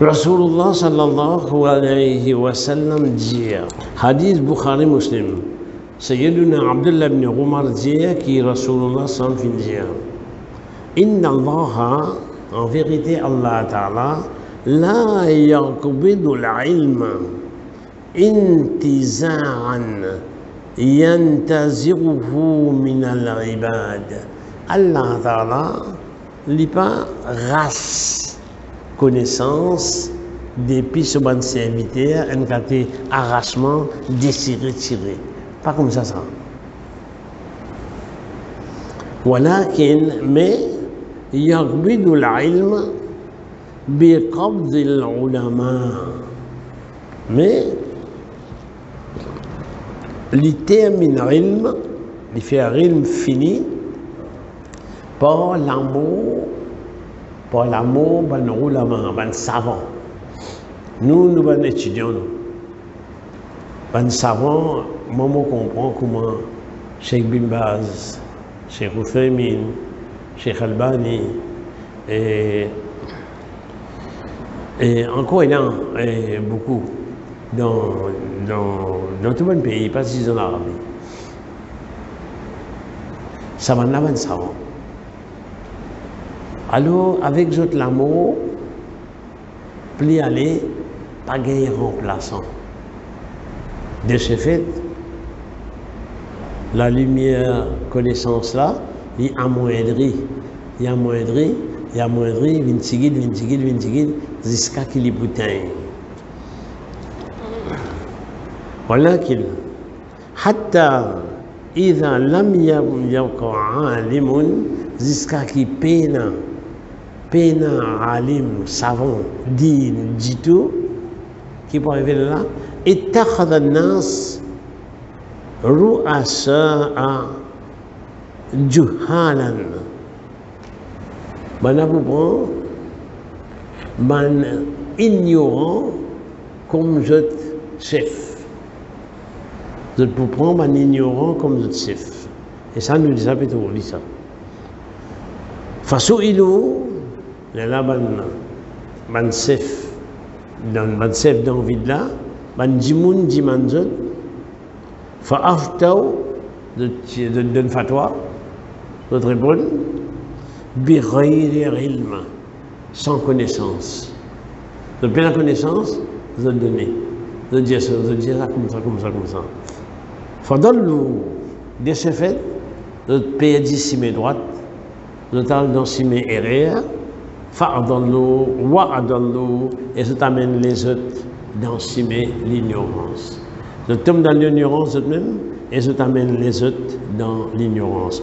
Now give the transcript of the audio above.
Rasulullah sallallahu alayhi wa sallam dit, hadith Bukhari Muslim, Sayyiduna Abdullah ibn Umar dit, qui Rasulullah sallallahu alayhi wa sallam dit, Inna Allah, en vérité Allah Ta'ala, la yaqbidu al-ilma intiza'an yantaziruhu min al-ibad. Allah Ta'ala n'est pas race connaissance depuis ce bon serviteur un côté arrachement désiré tiré pas comme ça ولكن mais يقبض العلم بقبض العلماء mais li termine ilm li fait ilm fini par l'amour ban ulama ban savant nous ban étudiants ban savant maman comprend comment Cheikh Bin Baz, Cheikh Oufaymin, Cheikh Albani et encore il y a beaucoup dans tout le pays, pas si en Arabie. Ça va là, savant. Alors, avec votre l'amour, plus aller, pas gagner remplaçant. De ce fait, la lumière, connaissance là, il amoindrit, jusqu'à qu'il y bouteille. ولكن حتى إذا لم يقع عالم jusqu'à qui peine alim savant din du tout qui peut arriver là اتخذ الناس رؤساء جهالا man vous prend man ignorant comme je chef. Je peux prendre un ignorant comme je chef. Et ça nous dit ça peut être ça. Fasouilou, là ban chef d'envie de là, ban dimoun dimanzot, fa aftaou de donne fatwa, d'autres répondent, bi ghayri ilm, sans connaissance. De pleine connaissance, je donner. Je dis ça comme ça. Fadallu, de ce fait, de payer d'ici mes droites, de tal dans si mes erreurs, fa'adallu, wa'adallu, et ça t'amène les autres dans si mes l'ignorance. Je tombe dans l'ignorance même, et ça t'amène les autres dans l'ignorance.